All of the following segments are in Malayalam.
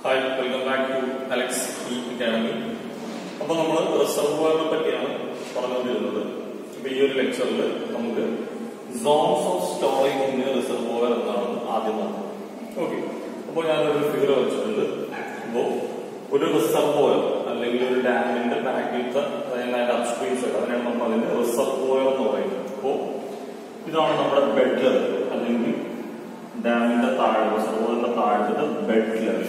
Hi, welcome back to Alex E Academy. അപ്പോൾ നമ്മൾ റിസർവോയറിനെ പറ്റിയാണ് പറഞ്ഞുകൊണ്ടിരുന്നത്. അപ്പോൾ ഈ ഒരു ലെക്ചറിൽ നമുക്ക് zones of storage in reservoir എന്നാണ് ആദ്യം നോക്കുന്നത്. ഓക്കെ, അപ്പോൾ ഞാനൊരു ഫിഗർ വെച്ചിട്ടുണ്ട്. അപ്പോൾ ഒരു റിസർവോയർ അല്ലെങ്കിൽ ഒരു ഡാമിന്റെ ബാക്കിലത്തെ അതിന്റെ അപ്സ്ട്രീം സൈഡ് അതിനാണ് നമ്മൾ അതിന്റെ റിസർവോയർ എന്ന് പറയുന്നത്. അപ്പോൾ ഇതാണ് നമ്മുടെ ബെഡ് ലെവൽ അല്ലെങ്കിൽ ഡാമിന്റെ താഴെ റിസർവോയറിന്റെ താഴത്തെ ബെഡ് ലെവൽ.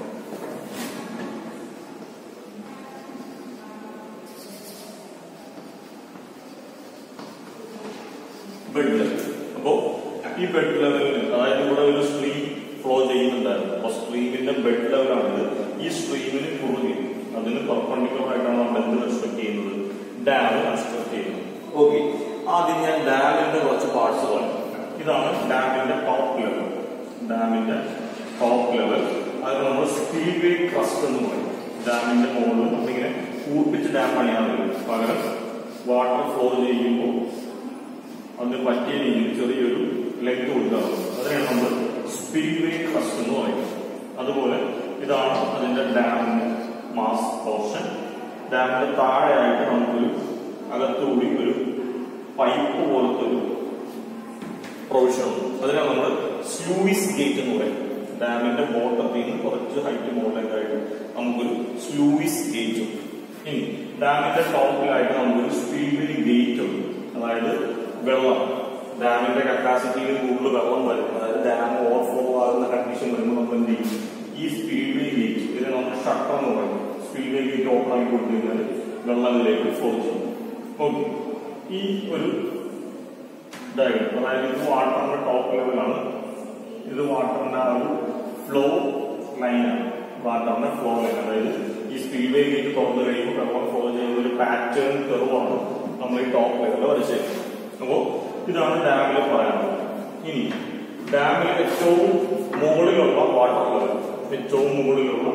Bed level. അപ്പോ ഈ ബെഡ് ലെവലിൽ അതായത് ഇവിടെ ഒരു സ്ട്രീം ഫ്ലോ ചെയ്യുന്നുണ്ടായിരുന്നു. അപ്പൊ സ്ട്രീമിന്റെ ബെഡ് ലെവലാണിത്. ഈ സ്ട്രീമിന് കുറുകെ അതിന് പെർപെൻഡിക്കുലർ ആയിട്ടാണ് നമ്മൾ എന്ത് കൺസ്ട്രക്ട് ചെയ്യുന്നത്, ഡാം കൺസ്ട്രക്ട് ചെയ്യുന്നത്. ഓക്കെ, ആദ്യം ഞാൻ ഡാമിന്റെ കുറച്ച് പാർട്സ് പറയാം. ഇതാണ് ഡാമിന്റെ ടോപ്പ് ലെവൽ. ഡാമിന്റെ ടോപ്പ് ലെവൽ അത് നമ്മൾ സ്പീൽവേ ക്രസ്റ്റ് എന്ന് പറയും. ഡാമിന്റെ മുകളിൽ നമ്മളിങ്ങനെ കൂർപ്പിച്ച് ഡാം പണിയാൻ പറ്റും. പകരം വാട്ടർ ഫ്ലോ ചെയ്യുമ്പോൾ അതിന് പറ്റിയ രീതിയിൽ ചെറിയൊരു ലെഗ് കൊടുക്കാറുണ്ട്. അതിനാണ് നമ്മൾ സ്പീൽവേ ക്രസ്റ്റ് എന്ന് പറയുന്നത്. അതുപോലെ ഇതാണ് അതിന്റെ ഡാമിന്റെ മാസ് പോർഷൻ. ഡാമിന്റെ താഴെയായിട്ട് നമുക്കൊരു അകത്തുകൂടി ഒരു പൈപ്പ് പോലത്തെ ഒരു പ്രൊവിഷൻ ഉണ്ട്. അതിനാണ് നമ്മൾ സ്ലൂയിസ് ഗേറ്റ് എന്ന് പറയും. ഡാമിന്റെ ബോട്ടത്തിൽ നിന്ന് കുറച്ച് ഹൈറ്റ് മുകളിലേക്കായിട്ട് നമുക്കൊരു സ്ലൂയിസ് ഗേറ്റ് ഉണ്ട്. ഇനി ഡാമിന്റെ ടോപ്പിലായിട്ട് നമുക്കൊരു സ്പീൽവേ ഗേറ്റ് ഉണ്ട്. അതായത് വെള്ളം ഡാമിന്റെ കപ്പാസിറ്റിയിൽ കൂടുതൽ വെള്ളം വരും, അതായത് ഡാം ഓവർഫ്ലോ ആകുന്ന കണ്ടീഷൻ വരുമ്പോൾ നമ്മൾ എന്ത് ചെയ്യും, ഈ സ്പീൽവേ ഗേറ്റ് ഇതിനെ നമ്മൾ ഷട്ടർ എന്ന് പറയും. സ്പീൽവേ ഗേറ്റ് ഓപ്പൺ ആക്കി കൊടുത്തു കഴിഞ്ഞാൽ വെള്ളം ഇതിലേക്ക് ഫ്ലോ ചെയ്യും. ഓക്കെ, ഈ ഒരു ഡയഗ്രം അതായത് ഇത് വാട്ടറിന്റെ ടോപ്പ് ലെവലാണ്. ഇത് വാട്ടറിന്റെ ആ ഒരു ഫ്ലോ ലൈനാണ്. വാട്ടറിന്റെ ഫ്ലോ ലൈൻ അതായത് ഈ സ്പീൽവേ ഗേറ്റ് തുറന്നു കഴിയുമ്പോൾ വെള്ളം ഫ്ലോ ചെയ്യുന്ന ഒരു പാറ്റേൺ കർവാണ് നമ്മൾ ഈ ടോപ്പ് ലെവലിൽ വരച്ചേക്കുന്നത്. അപ്പോ ഇതാണ് ഡാമിൽ പറയാനുള്ളത്. ഇനി ഡാമിൽ ഏറ്റവും മുകളിലുള്ള വാട്ടർ ലെവൽ, ഏറ്റവും മുകളിലുള്ള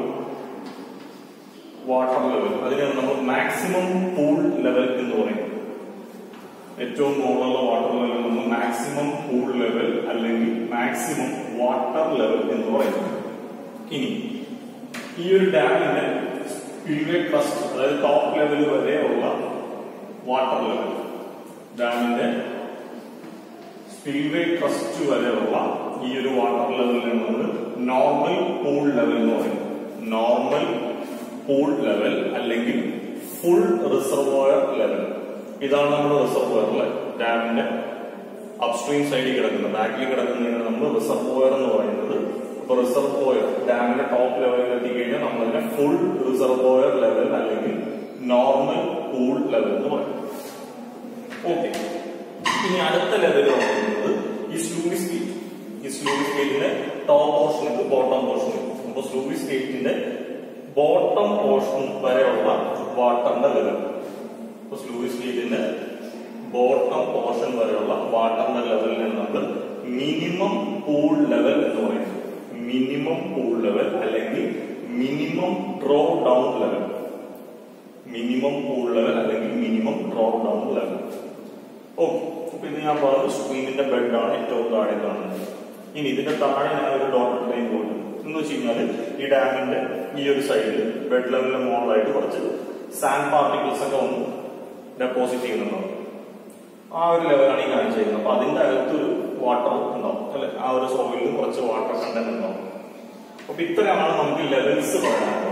വാട്ടർ ലെവൽ അതിനാണ് നമ്മൾ മാക്സിമം പൂൾ ലെവൽ എന്ന് പറയുന്നത്. ഏറ്റവും മുകളിലുള്ള വാട്ടർ ലെവൽ നമ്മൾ മാക്സിമം പൂൾ ലെവൽ അല്ലെങ്കിൽ മാക്സിമം വാട്ടർ ലെവൽ എന്ന് പറയുന്നത്. ഇനി ഈ ഒരു ഡാമിന്റെ സ്പീൽവേ ക്രസ്റ്റ് അതായത് ടോപ്പ് ലെവൽ വരെയുള്ള വാട്ടർ ലെവൽ, ഡാമിന്റെ സ്പീൽവേ ക്രസ്റ്റ് വരെയുള്ള ഈ ഒരു വാട്ടർ ലെവലിനാണ് നമ്മൾ നോർമൽ പൂൾ ലെവൽ എന്ന് പറയുന്നത്. നോർമൽ പൂൾ ലെവൽ അല്ലെങ്കിൽ ഫുൾ റിസർവോയർ ലെവൽ. ഇതാണ് നമ്മുടെ റിസർവോയറിലെ ഡാമിന്റെ അപ്സ്ട്രീം സൈഡിൽ കിടക്കുന്നത്. ബാക്കിൽ കിടക്കുന്നതിന് നമ്മൾ റിസർവോയർ എന്ന് പറയുന്നത്. അപ്പൊ റിസർവോയർ ഡാമിന്റെ ടോപ്പ് ലെവലിൽ എത്തിക്കഴിഞ്ഞാൽ നമ്മൾ അതിനെ ഫുൾ റിസർവോയർ ലെവൽ അല്ലെങ്കിൽ നോർമൽ പൂൾ ലെവൽ എന്ന് പറയും. ഓക്കെ, ഇനി അടുത്ത ലെവൽ പറയുന്നത് ഈ സ്ലൂയിസ് ഗേറ്റ്. ഈ സ്ലൂയിസ് ഗേറ്റിന്റെ ടോപ്പ് പോർഷൻ ഇത്, ബോട്ടം പോർഷൻ ഇത്. അപ്പൊ സ്ലൂയിസ് ഗേറ്റിന്റെ ബോട്ടം പോർഷൻ വരെയുള്ള വാട്ടറിന്റെ ലെവൽ. അപ്പൊ സ്ലൂയിസ് ഗേറ്റിന്റെ ബോട്ടം പോർഷൻ വരെയുള്ള വാട്ടറിന്റെ ലെവലിനാണ് നമ്മൾ മിനിമം പൂൾ ലെവൽ എന്ന് പറയുന്നത്. മിനിമം പൂൾ ലെവൽ അല്ലെങ്കിൽ minimum draw down level. Minimum pool level അല്ലെങ്കിൽ minimum draw down level. Okay, അപ്പൊ ഇത് ഞാൻ പറഞ്ഞത് സ്ട്രീമിന്റെ ബെഡാണ് ഏറ്റവും താഴെ കാണുന്നത്. ഇനി ഇതിന്റെ താഴെ ഞാൻ ഒരു ഡോട്ടഡ് ലൈൻ പോലും എന്ന് വെച്ച് കഴിഞ്ഞാൽ ഈ ഡാമിന്റെ ഈ ഒരു സൈഡിൽ ബെഡ് ലെവലിന്റെ മുകളിലായിട്ട് കുറച്ച് സാൻഡ് പാർട്ടിക്കിൾസ് ഒക്കെ ഒന്ന് ഡെപ്പോസിറ്റ് ചെയ്യുന്നുണ്ടാവും. ആ ഒരു ലെവലാണ് ഈ കാണിച്ചിരിക്കുന്നത്. അപ്പൊ അതിന്റെ അകത്തൊരു വാട്ടർ ഉണ്ടാവും അല്ലെ, ആ ഒരു സോയിലിൽ കുറച്ച് വാട്ടർ കണ്ടന്റ് ഉണ്ടാവും. അപ്പൊ ഇത്രയാണ് നമുക്ക് ലെവൽസ് പറയാനുള്ളത്.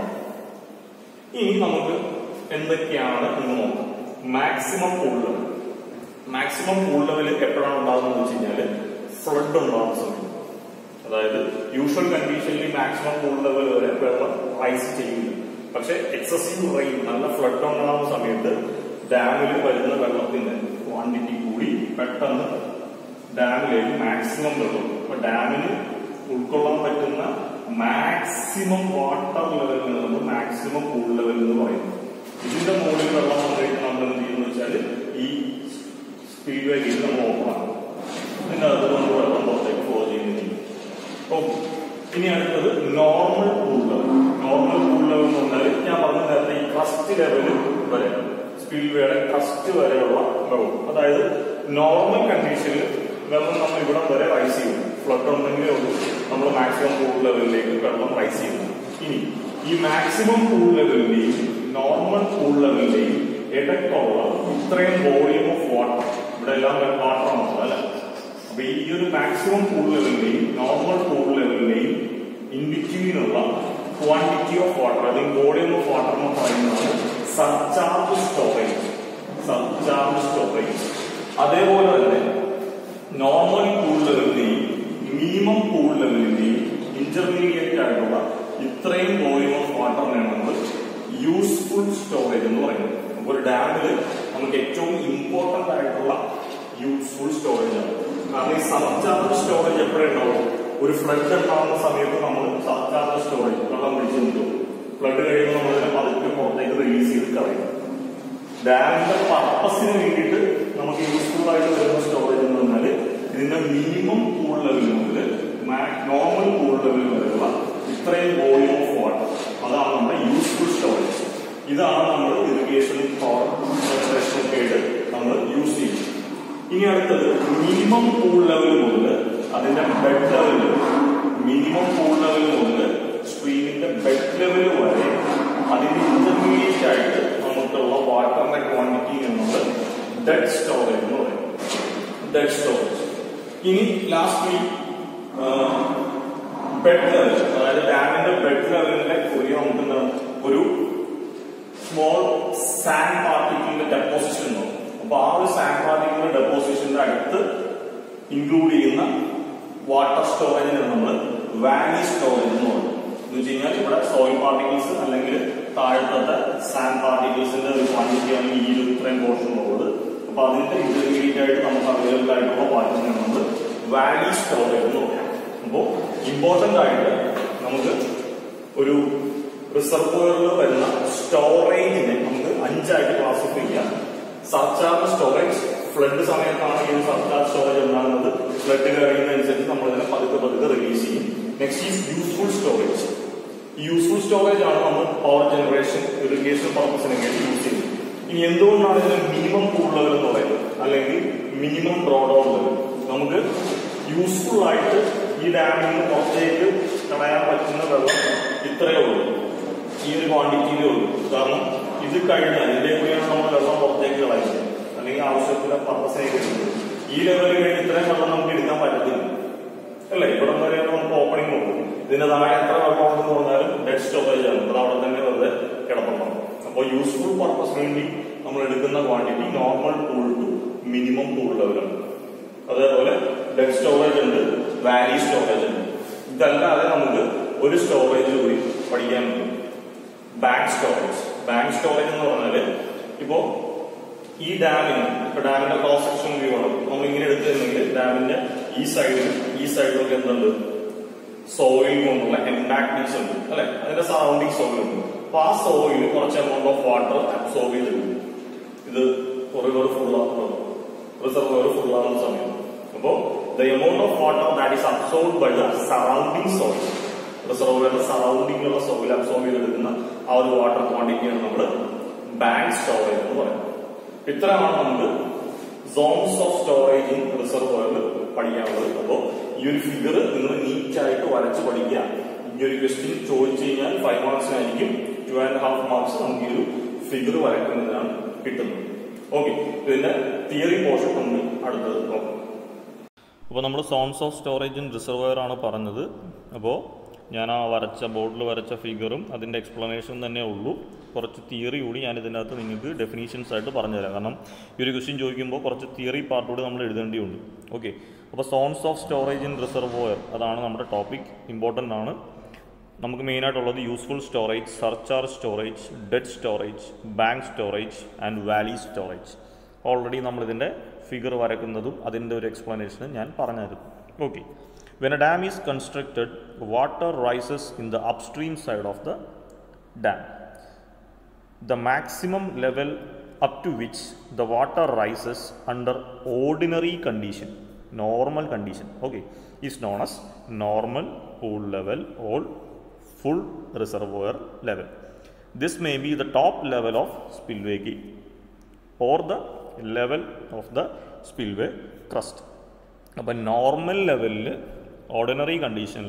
ഇനി നമുക്ക് എന്തൊക്കെയാണ് എന്ന് നോക്കാം. Maximum pool level. Maximum pool level എപ്പോഴാണ് ഉണ്ടാകുന്നത് വെച്ച് കഴിഞ്ഞാൽ ഫ്ലഡ് ഉണ്ടാകുന്ന സമയത്ത്. അതായത് യൂഷ്വൽ കണ്ടീഷനിൽ മാക്സിമം പൂൾ ലെവൽ വരെ വെള്ളം റൈസ് ചെയ്യില്ല. പക്ഷെ എക്സസീവ് റെയിൻ നല്ല ഫ്ലഡ് ഉണ്ടാകുന്ന സമയത്ത് ഡാമിൽ വരുന്ന വെള്ളത്തിന്റെ ക്വാണ്ടിറ്റി കൂടി പെട്ടെന്ന് ഡാമിലേക്ക് മാക്സിമം വെള്ളം, അപ്പൊ ഡാമിന് ഉൾക്കൊള്ളാൻ പറ്റുന്ന മാക്സിമം വാട്ടർ ലെവലിൽ നമ്മൾ മാക്സിമം പൂൾ ലെവൽ എന്ന് പറയുന്നത്. ഇതിന്റെ മുകളിൽ വെള്ളം വന്നിട്ട് നമ്മൾ എന്ത് ചെയ്യുന്ന വെച്ചാൽ ഈ സ്പീൽവേ ഗേറ്റ് നമ്മൾ ഓപ്പൺ ആക്കും. ഇതിന്റെ അകത്ത് നമ്മൾ വെള്ളം പുറത്തേക്ക് ഫ്ലോ ചെയ്യുന്നില്ല. ഓക്കെ, ഇനി അടുത്തത് normal pool level. Normal pool level എന്ന് പറഞ്ഞാൽ ഞാൻ പറഞ്ഞ നേരത്തെ ഈ ക്രസ്റ്റ് ലെവൽ വരെ, സ്പീൽവേയുടെ ക്രസ്റ്റ് വരെയുള്ള വെള്ളം. അതായത് നോർമൽ കണ്ടീഷനിൽ വെള്ളം നമ്മൾ ഇവിടെ വരെ റൈസ് ചെയ്യും. ഫ്ലഡ് ഉണ്ടെങ്കിലേ ഉള്ളൂ നമ്മൾ മാക്സിമം പൂൾ ലെവലിലേക്ക് വെള്ളം റൈസ് ചെയ്യുന്നു. ഇനി ഈ മാക്സിമം പൂൾ ലെവലിന്റെയും നോർമൽ പൂൾ ലെവലിന്റെയും ഇടയ്ക്കുള്ള ഇത്രയും വോളിയം ഓഫ് വാട്ടർ, ഇവിടെ എല്ലാം വാട്ടർ മാത്രം അല്ല. അപ്പൊ ഈ ഒരു മാക്സിമം പൂൾ ലെവലിന്റെയും നോർമൽ പൂൾ ലെവലിന്റെയും ഇൻ ബിറ്റ്വീനുള്ള ക്വാണ്ടിറ്റി ഓഫ് വാട്ടർ അല്ലെങ്കിൽ വോളിയം ഓഫ് വാട്ടർ എന്ന് പറയുന്നത് സർചാർജ് സ്റ്റോറേജ്. Surcharge storage. അതേപോലെ തന്നെ നോർമൽ പൂൾ ലെവലിന്റെയും മിനിമം പൂൾ ലെവലിന്റെയും ഇന്റർമീഡിയറ്റ് ആയിട്ടുള്ള ഇത്രയും വോളിയം ഓഫ് വാട്ടറിനെയാണ് നമ്മൾ യൂസ്ഫുൾ സ്റ്റോറേജ് എന്ന് പറയുന്നത്. അപ്പോൾ ഒരു ഡാമില് നമുക്ക് ഏറ്റവും ഇമ്പോർട്ടന്റ് ആയിട്ടുള്ള യൂസ്ഫുൾ സ്റ്റോറേജ് ആണ്. കാരണം ഈ സർചാർജ് സ്റ്റോറേജ് എപ്പോഴുണ്ടാവും? ഒരു ഫ്ലഡ് ഉണ്ടാവുന്ന സമയത്ത് നമ്മൾ സർചാർജ് സ്റ്റോറേജ് വെള്ളം പിടിച്ചു നിൽക്കും. ഫ്ലഡ് കഴിയുമ്പോൾ നമ്മൾ അതിനെ പതുക്കെ പുറത്തേക്ക് റിലീസ് ചെയ്ത് കളയും. ഡാമിന്റെ പർപ്പസിന് വേണ്ടിയിട്ട് നമുക്ക് യൂസ്ഫുൾ ആയിട്ട് വരുന്ന സ്റ്റോറേജ് എന്ന് പറഞ്ഞാൽ ഇതിന്റെ മിനിമം പൂൾ ലെവൽ മുതൽ നോർമൽ പൂൾ ലെവൽ വരെയുള്ള ഇത്രയും വോളിയം ഓഫ് വാട്ടർ, അതാണ് നമ്മുടെ യൂസ്ഫുൾ സ്റ്റോറേജ്. ഇതാണ് നമ്മൾ ഇറിഗേഷൻ പവർ ജനറേഷൻ ഒക്കെ ആയിട്ട് നമ്മൾ യൂസ് ചെയ്യും. ഇനി അടുത്തത് മിനിമം പൂൾ ലെവൽ മുതൽ അതിന്റെ bed level, minimum pool level മുതൽ സ്ട്രീമിന്റെ ബെഡ് ലെവൽ വരെ അതിന്റെ ഇന്റർമീഡിയറ്റ് ആയിട്ട് നമുക്കുള്ള വാട്ടറിന്റെ ക്വാണ്ടിറ്റി എന്നത് ഡെഡ് സ്റ്റോറേജ് എന്ന് പറയും. Dead storage. ഇനി ലാസ്റ്റ് ബെഡ് ലെവൽ, അതായത് ഡാമിന്റെ ബെഡ് ലെവലിന്റെ കുറിയ നമുക്ക് ഒരു സ്മോൾ സാൻഡ് പാർട്ടിക്കിളിന്റെ ഡെപ്പോസിഷൻ ഉണ്ടാവും. അപ്പൊ ആ ഒരു സാൻഡ് പാർട്ടിക്കിളിന്റെ ഡെപ്പോസിഷന്റെ അടുത്ത് ഇൻക്ലൂഡ് ചെയ്യുന്ന വാട്ടർ സ്റ്റോറേജിനെ നമ്മൾ വാലി സ്റ്റോറേജ് എന്ന് പറയും. എന്ന് വെച്ച് കഴിഞ്ഞാൽ ഇവിടെ സോയിൽ പാർട്ടിക്കിൾസ് അല്ലെങ്കിൽ താഴത്തെ സാൻഡ് പാർട്ടിക്കിൾസിന്റെ ഒരു ക്വാണ്ടിറ്റിയാണ് ഈ ഇത്രയും പോർഷൻ ഉള്ളത്. അപ്പൊ അതിന്റെ ഇന്റർമീഡിയറ്റ് ആയിട്ട് നമുക്ക് അവൈലബിൾ ആയിട്ടുള്ള വാട്ടറിനെ നമ്മൾ വാലി സ്റ്റോറേജ് എന്ന് പറയാം. അപ്പോൾ ഇമ്പോർട്ടന്റ് ആയിട്ട് നമുക്ക് ഒരു റിസർവോയറിൽ വരുന്ന സ്റ്റോറേജിനെ നമുക്ക് 5 ആയിട്ട് ക്ലാസിഫൈ ചെയ്യാം. സർചാർജ് സ്റ്റോറേജ്, ഫ്ലഡ് സമയത്താണ് ഈ സർചാർജ് സ്റ്റോറേജ് ഉണ്ടാകുന്നത്. ഫ്ലഡ് കഴിയുന്നതനുസരിച്ച് നമ്മൾ ഇതിനെ പതുക്കെ റിലീസ് ചെയ്യും. Next is useful storage. ഈ യൂസ്ഫുൾ സ്റ്റോറേജ് ആണ് നമ്മൾ പവർ ജനറേഷൻ, ഇറിഗേഷൻ പർപ്പസിനൊക്കെ യൂസ് ചെയ്യുന്നത്. ഇനി എന്തുകൊണ്ടാണ് ഇതിന് മിനിമം പൂൾ ലെവൽ എന്ന് പറയുന്നത് അല്ലെങ്കിൽ മിനിമം ഡ്രോ ഡൗൺ ലെവൽ? നമുക്ക് യൂസ്ഫുൾ ആയിട്ട് ഈ ഡാമിൽ നിന്ന് പുറത്തേക്ക് കളയാൻ പറ്റുന്ന വെള്ളം ഇത്രയേ ഉള്ളൂ, ഈ ഒരു ക്വാണ്ടിറ്റിയിലേ ഉള്ളൂ. കാരണം ഇത് കഴിഞ്ഞാൽ ഇതിന്റെ കൂടെയാണ് നമ്മൾ വെള്ളം പുറത്തേക്ക് കളയുന്നത് അല്ലെങ്കിൽ ആവശ്യത്തിന് പർപ്പസിനെ കിട്ടുന്നത്. ഈ ലെവലിൽ കഴിഞ്ഞ് ഇത്രയും വെള്ളം നമുക്ക് എടുക്കാൻ പറ്റത്തില്ല അല്ലേ? ഇവിടെ വരെ നമുക്ക് ഓപ്പണിംഗ് നോക്കും. ഇതിന്റെ താഴെ എത്ര വെള്ളം ഉണ്ടെന്ന് പറഞ്ഞാലും ഡെഡ് സ്റ്റോറേജ് ആണ്, അത് അവിടെ തന്നെ വെറുതെ കിടപ്പുണ്ടാവും. അപ്പോൾ യൂസ്ഫുൾ പർപ്പസ് വേണ്ടി നമ്മൾ എടുക്കുന്ന quantity normal pool to minimum pool ലെവലാണ്. അതേപോലെ ഡെഡ് സ്റ്റോറേജ് ഉണ്ട്, വാലി സ്റ്റോറേജ് ഉണ്ട്. ഇതല്ലാതെ നമുക്ക് ഒരു സ്റ്റോറേജ് കൂടി പഠിക്കാൻ പറ്റും, ബാങ്ക് സ്റ്റോറേജ്. ബാങ്ക് സ്റ്റോറേജ് എന്ന് പറഞ്ഞാല് ഇപ്പോ ഈ ഡാമിന്, ഇപ്പൊ ഡാമിന്റെ ക്രോസ് സെക്ഷൻ വ്യൂ ആണ് നമ്മൾ ഇങ്ങനെ എടുത്തിരുന്നെങ്കിൽ ഡാമിന്റെ ഈ സൈഡിലൊക്കെ എന്തുണ്ട്? സോയിൽ കൊണ്ടുള്ള എംബാങ്ക്മെന്റ്സ് ഉണ്ട് അല്ലെ? അതിന്റെ സറൗണ്ടിങ് സോയിൽ ഉണ്ട്. അപ്പൊ ആ സോയിൽ കുറച്ച് എമൗണ്ട് ഓഫ് വാട്ടർ അബ്സോർബ് ചെയ്തിട്ടുണ്ട്. ഇത് റിസർവോയർ ഫുള്ളാകുന്ന സമയം. അപ്പോ the amount of water that is absorb by the surrounding soil, റിസർവോയറിന്റെ സറൗണ്ടിങ്ങിലുള്ള സോയിൽ അബ്സോർബ് ചെയ്തെടുക്കുന്ന ആ ഒരു വാട്ടർ ക്വാണ്ടിറ്റിയാണ് നമ്മൾ ബാങ്ക് സ്റ്റോറേജ് എന്ന് പറയുന്നത്. ഇത്രയാണ് നമുക്ക് സോൺസ് ഓഫ് സ്റ്റോറേജ് ഇൻ റിസർവോയറിൽ പഠിക്കാനുള്ളത്. അപ്പോൾ ഈ ഒരു ഫിഗർ നിങ്ങൾ നീറ്റായിട്ട് വരച്ച് പഠിക്കുക. ഈ ഒരു ക്വസ്റ്റ്യൻ ചോദിച്ചു കഴിഞ്ഞാൽ 5 മാർക്സിനായിരിക്കും, 2.5 മാർക്സ് നമുക്ക് ഈ ഒരു ഫിഗർ വരയ്ക്കുന്നതിനാണ് കിട്ടുന്നത്. ഓക്കെ, ഇതിന്റെ തിയറി പോർഷൻ നമ്മൾ അടുത്തത് നോക്കാം. അപ്പോൾ നമ്മൾ zones of storage in reservoir ആണ് പറഞ്ഞത്. അപ്പോൾ ഞാൻ ആ ബോർഡിൽ വരച്ച ഫിഗറും അതിൻ്റെ എക്സ്പ്ലനേഷൻ തന്നെ ഉള്ളൂ. കുറച്ച് തിയറി കൂടി ഞാൻ ഇതിനകത്ത് നിങ്ങൾക്ക് ഡെഫിനീഷൻസ് ആയിട്ട് പറഞ്ഞുതരാം. കാരണം ഈ ഒരു ക്വസ്റ്റ്യൻ ചോദിക്കുമ്പോൾ കുറച്ച് തിയറി പാർട്ടോട് നമ്മൾ എഴുതേണ്ടിയുണ്ട്. ഓക്കെ, അപ്പോൾ zones of storage in reservoir അതാണ് നമ്മുടെ ടോപ്പിക്, ഇമ്പോർട്ടൻ്റ് ആണ്. നമുക്ക് മെയിനായിട്ടുള്ളത് useful storage, surcharge storage, dead storage, bank storage and valley storage. Already നമ്മളിതിൻ്റെ ഫിഗർ വരയ്ക്കുന്നതും അതിൻ്റെ ഒരു എക്സ്പ്ലനേഷനും ഞാൻ പറഞ്ഞായിരുന്നു. Okay, when a dam is constructed, water rises in the upstream side of the dam. The maximum level up to which the water rises under ordinary condition, normal condition, okay, is known as normal pool level or full reservoir level. This may be the top level of spillway gate or the level of the spillway crust. അപ്പോൾ നോർമൽ ലെവലിൽ ഓർഡിനറി കണ്ടീഷനിൽ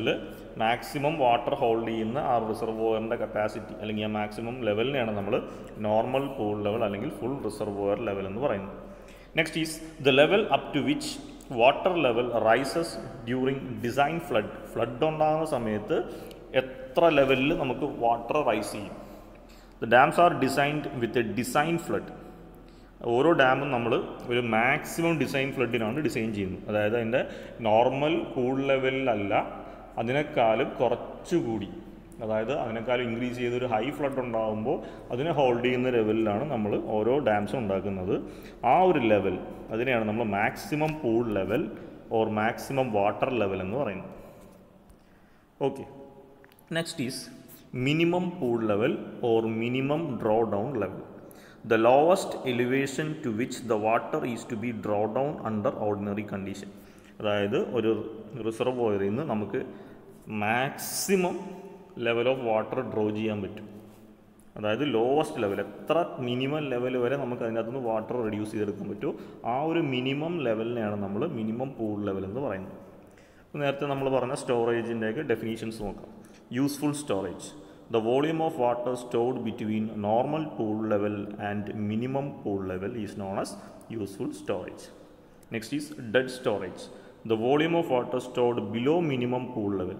മാക്സിമം വാട്ടർ ഹോൾഡ് ചെയ്യുന്ന ആ റിസർവോയറിൻ്റെ കപ്പാസിറ്റി അല്ലെങ്കിൽ ആ മാക്സിമം ലെവലിനെയാണ് നമ്മൾ നോർമൽ പൂൾ ലെവൽ അല്ലെങ്കിൽ ഫുൾ റിസർവോയർ ലെവൽ എന്ന് പറയുന്നത്. Next is the level up to which water level rises during design flood. Flood ഉണ്ടാകുന്ന സമയത്ത് എത്ര ലെവലിൽ നമുക്ക് വാട്ടർ റൈസ് ചെയ്യും. The dams are designed with a design flood. ഓരോ ഡാമും നമ്മൾ ഒരു മാക്സിമം ഡിസൈൻ ഫ്ലഡിനാണ് ഡിസൈൻ ചെയ്യുന്നത്. അതായത് അതിൻ്റെ നോർമൽ പൂൾ ലെവലിലല്ല, അതിനേക്കാളും കുറച്ചുകൂടി, അതായത് അതിനേക്കാളും ഇൻക്രീസ് ചെയ്തൊരു ഹൈ ഫ്ലഡ് ഉണ്ടാകുമ്പോൾ അതിനെ ഹോൾഡ് ചെയ്യുന്ന ലെവലിലാണ് നമ്മൾ ഓരോ ഡാംസും ഉണ്ടാക്കുന്നത്. ആ ഒരു ലെവൽ അതിനെയാണ് നമ്മൾ maximum pool level or maximum water level എന്ന് പറയുന്നത്. Okay, next is minimum pool level or minimum draw down level. The lowest elevation to which the water is to be draw down under ordinary condition. അതായത് ഒരു റിസർവോയറിൽ നിന്ന് നമുക്ക് maximum level of water draw ചെയ്യാൻ പറ്റും. അതായത് ലോവസ്റ്റ് ലെവൽ, എത്ര മിനിമം ലെവൽ വരെ നമുക്ക് അതിനകത്തുനിന്ന് വാട്ടർ റെഡ്യൂസ് ചെയ്തെടുക്കാൻ പറ്റുമോ ആ ഒരു മിനിമം ലെവലിനെയാണ് നമ്മൾ മിനിമം പൂൾ ലെവൽ എന്ന് പറയുന്നത്. നേരത്തെ നമ്മൾ പറഞ്ഞ സ്റ്റോറേജിൻ്റെയൊക്കെ ഡെഫിനീഷൻസ് നോക്കാം. Useful storage: the volume of water stored between normal pool level and minimum pool level is known as useful storage. Next is dead storage: the volume of water stored below minimum pool level.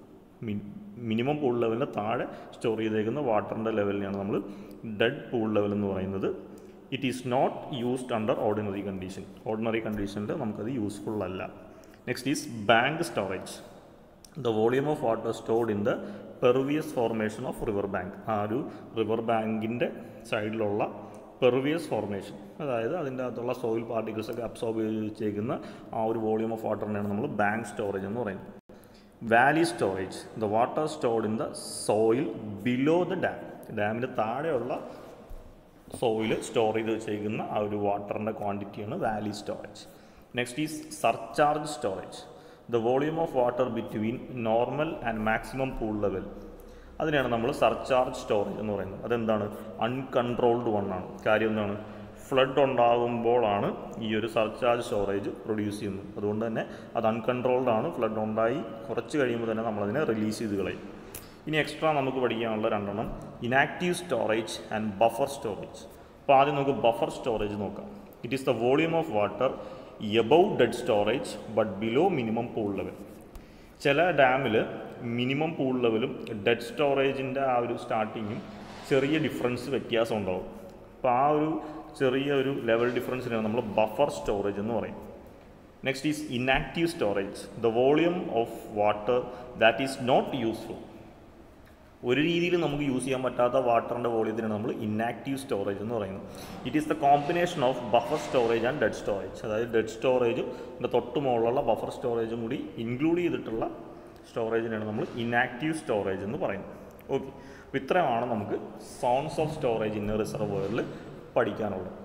Minimum pool ലെവലിന് താഴെ സ്റ്റോർ ചെയ്തേക്കുന്ന വാട്ടറിൻ്റെ ലെവലിനെയാണ് നമ്മൾ ഡെഡ് പൂൾ ലെവൽ എന്ന് പറയുന്നത്. It is not used under ordinary condition. Ordinary കണ്ടീഷനിൽ നമുക്കത് യൂസ്ഫുൾ അല്ല. Next is bank storage: the volume of water stored in the pervious formation of river bank. ആ ഒരു റിവർ ബാങ്കിൻ്റെ സൈഡിലുള്ള പെർവിയസ് ഫോർമേഷൻ, അതായത് അതിൻ്റെ അകത്തുള്ള സോയിൽ പാർട്ടിക്കിൾസൊക്കെ അബ്സോർബ് ചെയ്ത് വെച്ചേക്കുന്ന ആ ഒരു വോളിയം ഓഫ് വാട്ടറിനെയാണ് നമ്മൾ ബാങ്ക് സ്റ്റോറേജ് എന്ന് പറയുന്നത്. Valley storage: the water stored in the soil below the dam. ഡാമിൻ്റെ താഴെയുള്ള സോയിൽ സ്റ്റോർ ചെയ്ത് വെച്ചേക്കുന്ന ആ ഒരു വാട്ടറിൻ്റെ ക്വാണ്ടിറ്റിയാണ് valley storage. Next is surcharge storage: the volume of water between normal and maximum pool level. അതിനെയാണ് നമ്മൾ സർചാർജ് സ്റ്റോറേജ് എന്ന് പറയുന്നത്. അതെന്താണ്? അൺകൺട്രോൾഡ് വണ്ണാണ്. കാര്യം എന്താണ്? ഫ്ലഡ് ഉണ്ടാകുമ്പോഴാണ് ഈ ഒരു സർചാർജ് സ്റ്റോറേജ് പ്രൊഡ്യൂസ് ചെയ്യുന്നത്. അതുകൊണ്ട് തന്നെ അത് അൺകൺട്രോൾഡ് ആണ്. ഫ്ലഡ് ഉണ്ടായി കുറച്ച് കഴിയുമ്പോൾ തന്നെ നമ്മളതിനെ റിലീസ് ചെയ്ത് കളയും. ഇനി എക്സ്ട്രാ നമുക്ക് പഠിക്കാനുള്ള രണ്ടെണ്ണം: inactive storage and buffer storage. അപ്പോൾ ആദ്യം നമുക്ക് ബഫർ സ്റ്റോറേജ് നോക്കാം. It is the volume of water above dead storage but below minimum pool level. ചില ഡാമിൽ മിനിമം പൂൾ ലെവലും ഡെഡ് സ്റ്റോറേജിൻ്റെ ആ ഒരു സ്റ്റാർട്ടിങ്ങും ചെറിയ ഡിഫറൻസ് വ്യത്യാസം ഉണ്ടാവും. അപ്പോൾ ആ ഒരു ചെറിയ ഒരു ലെവൽ ഡിഫറൻസിനാണ് നമ്മൾ ബഫർ സ്റ്റോറേജ് എന്ന് പറയും. Next is inactive storage: the volume of water that is not useful. ഒരു രീതിയിൽ നമുക്ക് യൂസ് ചെയ്യാൻ പറ്റാത്ത വാട്ടറിൻ്റെ വോളിയത്തിനാണ് നമ്മൾ ഇനാക്റ്റീവ് സ്റ്റോറേജ് എന്ന് പറയുന്നത്. It is the combination of buffer storage and dead storage. അതായത് ഡെഡ് സ്റ്റോറേജും ഇതിൻ്റെ തൊട്ട് മുകളിലുള്ള ബഫർ സ്റ്റോറേജും കൂടി ഇൻക്ലൂഡ് ചെയ്തിട്ടുള്ള സ്റ്റോറേജിനാണ് നമ്മൾ ഇനാക്റ്റീവ് സ്റ്റോറേജ് എന്ന് പറയുന്നത്. ഓക്കെ, അപ്പോൾ ഇത്രയുമാണ് നമുക്ക് സോൺസ് ഓഫ് സ്റ്റോറേജ് ഇൻ റിസർവോയറിൽ പഠിക്കാനുള്ളത്.